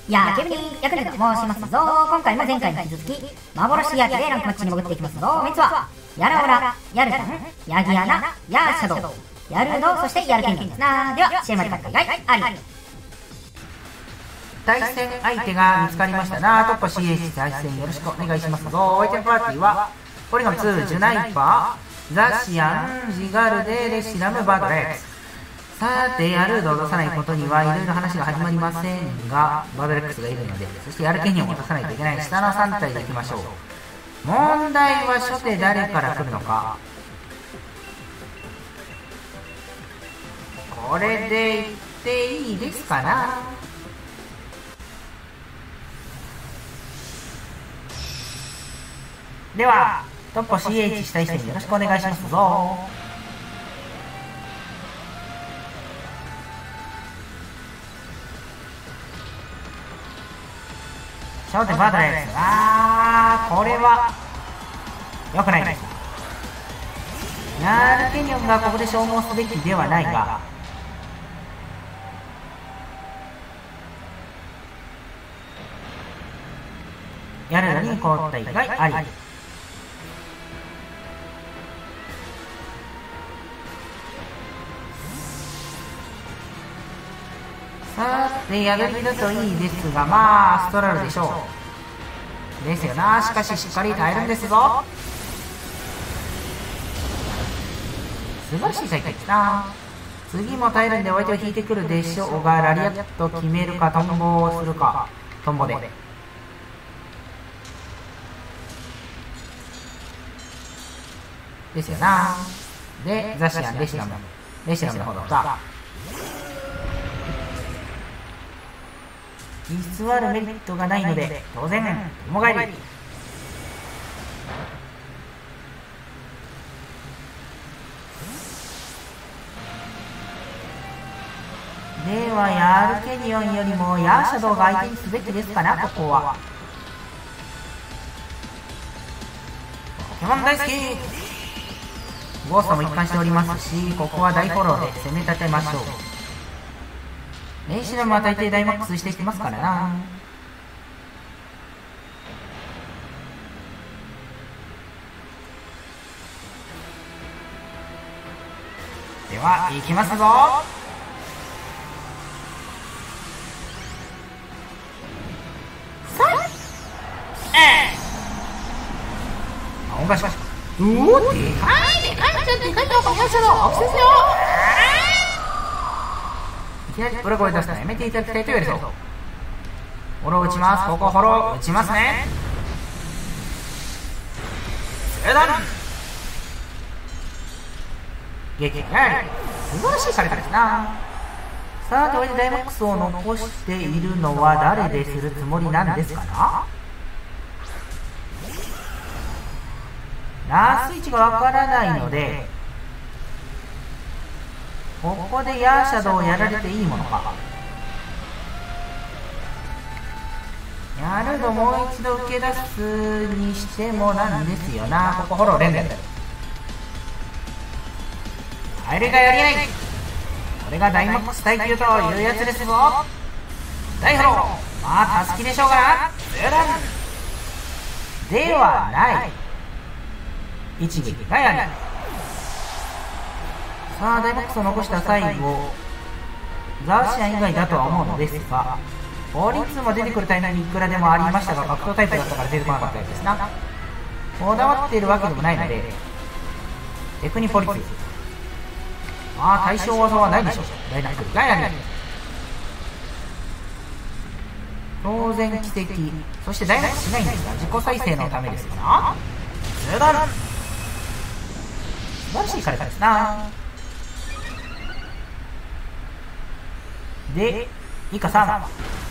いやー、ケビンヤクルトと申しますぞ。今回も前回に引き続き、幻ヤーキでランクマッチに潜っていきますぞ。メンツは、ヤラオラ、ヤルタン、ヤギアナ、ヤーシャドウ、ヤルド、そしてヤルケンギンですな。では、試合まで勝った以外、あり。 対戦相手が見つかりましたな。突破 CH 対戦よろしくお願いしますぞ。相手のパーティーは、ポリガム2、ジュナイパー、ザシアン、ジガルデ、レシラム、バードレックス。さて、ヤルドを落とさないことにはいろいろ話が始まりませんが、バードレックスがいるので、そしてヤルケニオンを落とさないといけない下の3体でいきましょう。問題は初手誰から来るのか。これでいっていいですかな。では、トッポ CH 対戦よろしくお願いしますぞ。焦点バードレックス。これは良くないです。ヤルケニオンがここで消耗すべきではないが、ヤルドに交代があり。さて、ヤルドといいですが、まあストラルでしょう。ですよな。しかししっかり耐えるんですぞ。素晴らしい再開ですな。次も耐えるんでお相手を引いてくるでしょうが、ラリアット決めるかトンボをするか。トンボでですよな。で、ザシアン、レシラムの方だ。実質あるメリットがないので、当然、友返り。では、ヤルケニオンよりもヤーシャドウが相手にすべきですかな、ここは。ポケモン大好き。ゴーストも一貫しておりますし、ここは大フォローで攻め立てましょう。レイシラムは大抵ダイマックスしてきますからな。では、行きますぞ。音がしかし。でかいちゃんでかいとこやしゃろ。アクセスよ。いきなり裏声出すのやめていただきたいと言われそう。フォロー打ちます。ここフォロー打ちますね。セダン激あり。素晴らしいされたですな。さあ、これでダイマックスを残しているのは誰でするつもりなんですかな。ラース位置がわからないので、ここでヤーシャドウをやられていいものか。ヤルドもう一度受け出すにしてもなんですよな。ここフォロー連打。あれがやりない。これがダイマックス耐久というやつですぞ。大フォロー。まあたすきでしょうがな。ではない。一撃がやり。さあ、ダイマックスを残した最後、ザーシアン以外だとは思うのですが、法律も出てくるタイミングいくらでもありましたが、格闘タイプだったから出てこなかったやつですな。こだわっているわけでもないので、テクニポリツ。まあ、対象技はないでしょう。ダイナックルがやり。当然奇跡。そしてダイナックしないんですが、自己再生のためですから。スダル。素晴らしいされ方ですな。で、以下3。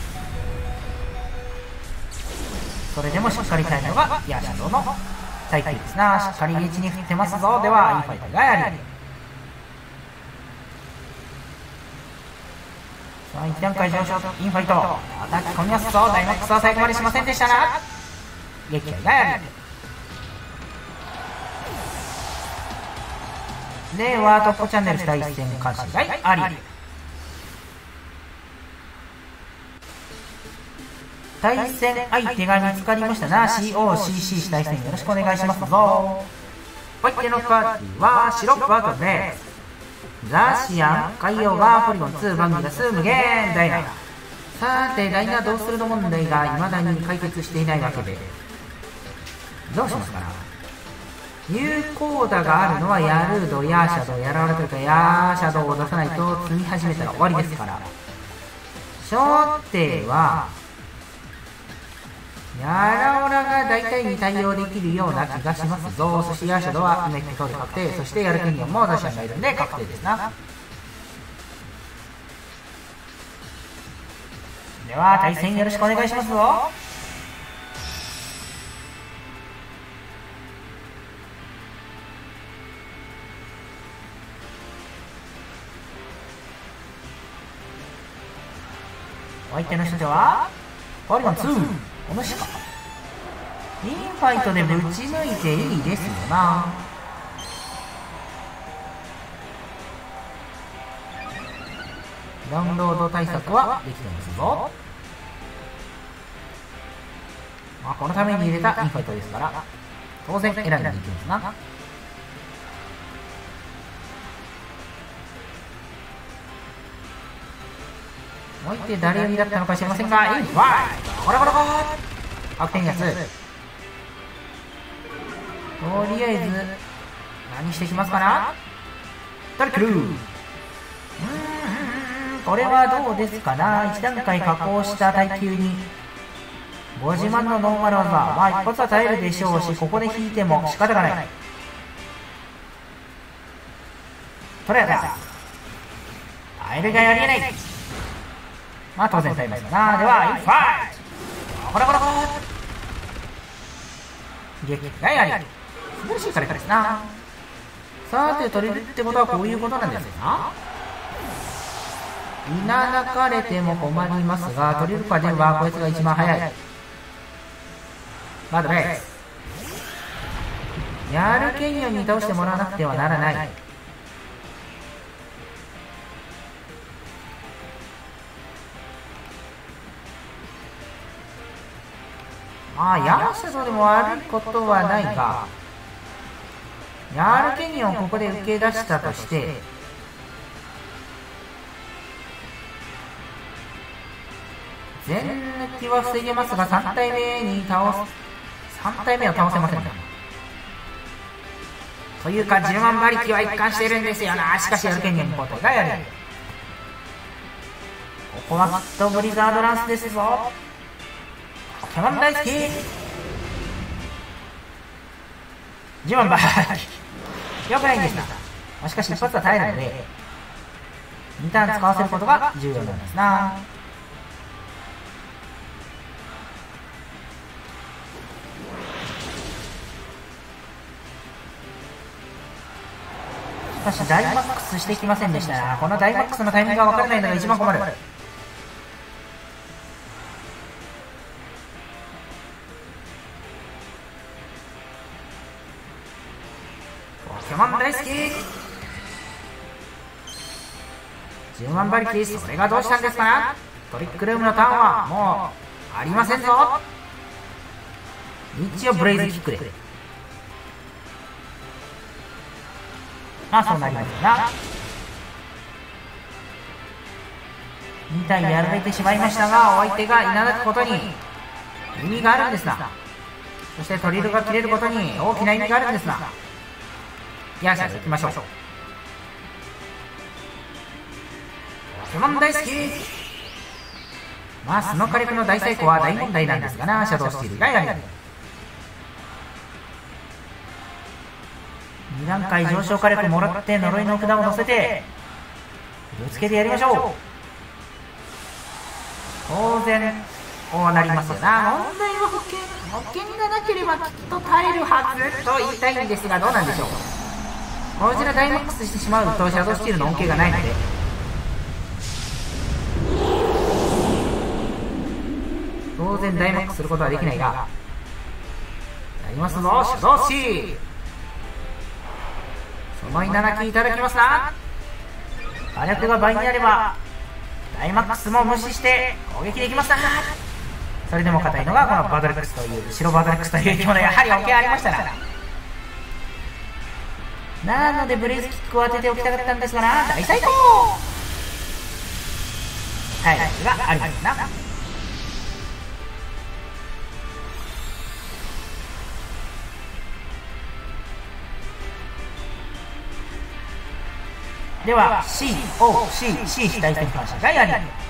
それでもしっかり耐えるのがヤーシャドウの耐久ですな。しっかり1に振ってますぞ。では、インファイトがやり。さあ、1段階上昇、インファイト。叩き込みますぞ。ダイマックスは最後までしませんでしたな。撃破がやり。では、トップチャンネル第1戦監視外あり。 対戦相手が見つかりましたな。 COCC 対戦よろしくお願いしますぞ。お相手のパーティーはシロップアートです。ザシアン、海洋がポリゴン2、バンギガス、無限ダイナ。さてダイナどうするの問題が未だに解決していないわけで、どうしますかな。有効打があるのはヤルード、ヤーシャドウ、やられてるかヤーシャドウを出さないと積み始めたら終わりですから、初手はヤラオラが大体に対応できるような気がしますぞ。そしてヤーシャドウはメックトール確定、そしてヤルケニオンもザシアンがいるんで確定ですな。では対戦よろしくお願いしますぞ。お相手の人はポリゴン2、お主か。インファイトでぶち抜いていいですよな。ダウンロード対策はできてますぞ。まあ、このために入れたインファイトですから当然選んでいきますな。お相手誰よりだったのか知りませんが、インファイトコラコラコラ悪天やつ。とりあえず何してきますかな。誰来る。これはどうですかな。1段階加工した耐久にご自慢のノーマル技、まあ一発は耐えるでしょうし、ここで引いても仕方がない。トレーダー耐えるがやりえない。まあ当然耐えますかな。ではインファイトコラコラコラ撃がやり素晴らしいからですな。さて取れるってことはこういうことなんですよな。いなだかれても困りますが、取れるかではこいつが一番早い。バードレースヤルケニオンに倒してもらわなくてはならない。まあヤーシャドウでも悪いことはないが、ヤルケニオンをここで受け出したとして全抜きは防げますが、3体目は倒せませんね。というか10万馬力は一貫しているんですよな。しかしヤルケニオンのことがやる。ここはきっとブリザードランスですぞ。ポケモン大好き。10万馬力よくないんですが、しかし一発は耐えるので2ターン使わせることが重要なんですな。しかしダイマックスしてきませんでしたな。このダイマックスのタイミングが分からないのが一番困る。ポケモン大好き。10万馬力、それがどうしたんですかな。トリックルームのターンはもうありませんぞ。一応ブレイズキックでまあそうなりますよな。2体やられてしまいましたが、お相手がいなだくことに意味があるんですな。そしてトリルが切れることに大きな意味があるんですな。ヤーシャドウ行きましょう。ポケモン大好き。まあその火力の大成功は大問題なんですがな。シャドウスティールがやり2段階上昇火力もらって呪いの札を乗せてぶつけてやりましょう。当然こうなりますよな。問題は保険がなければきっと耐えるはずと言いたいんですが、どうなんでしょう。こちらダイマックスしてしまうとシャドウスティールの恩恵がないので、当然ダイマックスすることはできないが、やりますぞシャドウスティール。その稲垣いただきますな。火力が倍になればダイマックスも無視して攻撃できますな。 それでも硬いのがこのバドレックスという白バドレックスという生き物、やはり恩恵ありましたなのでブレイズキックを当てておきたかったんですがな、大成功。体力がありますな。では COCC 大戦艦車ガイアに